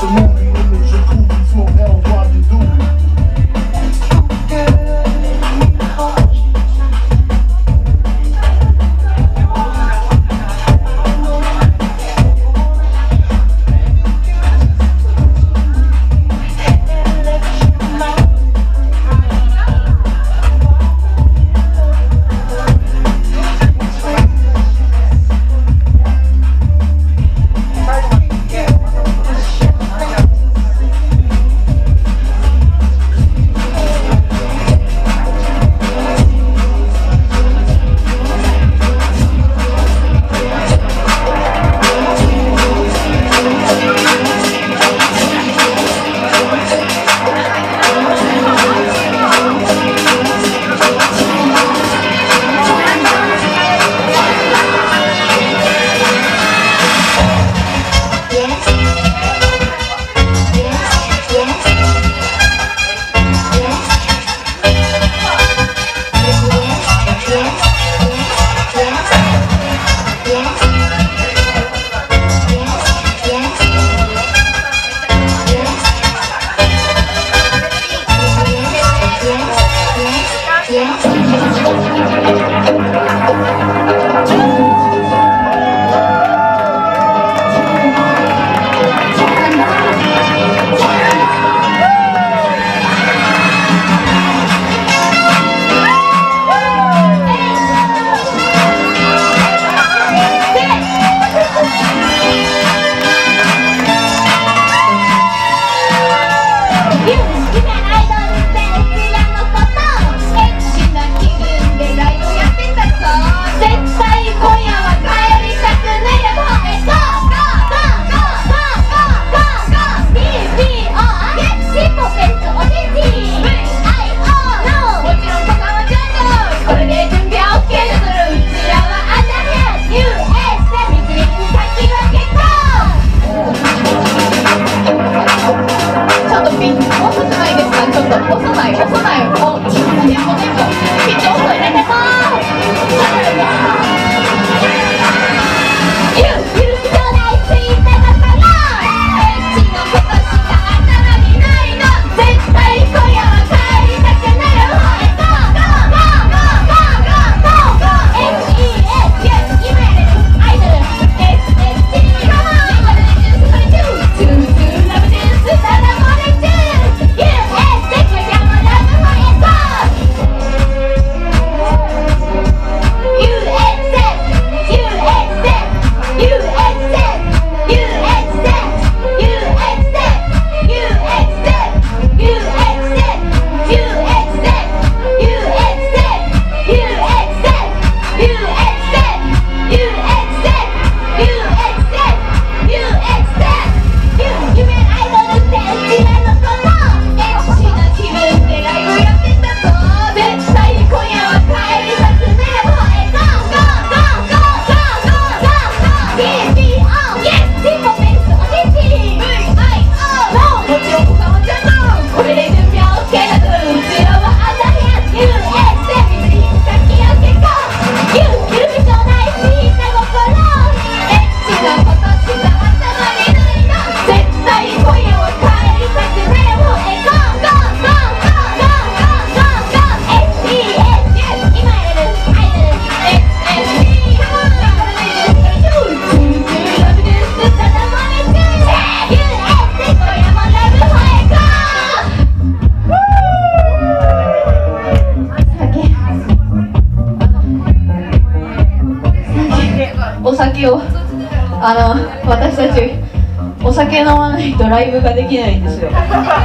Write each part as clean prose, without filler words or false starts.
酒を私たちお酒飲まないとライブができないんですよ。な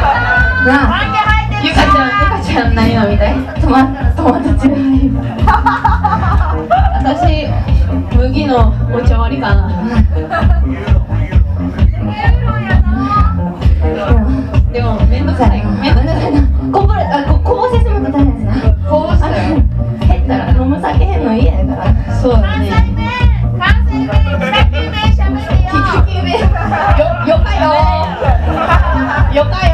あ、ゆかちゃん何飲みたい？友達がいる。私麦のお茶割りかな。でもめんどくさいな。こぼせすぎて大変ですな。こぼしたら減ったら飲む酒変の嫌やから。そうだね。関西弁2級名しゃべってよ。よかよ。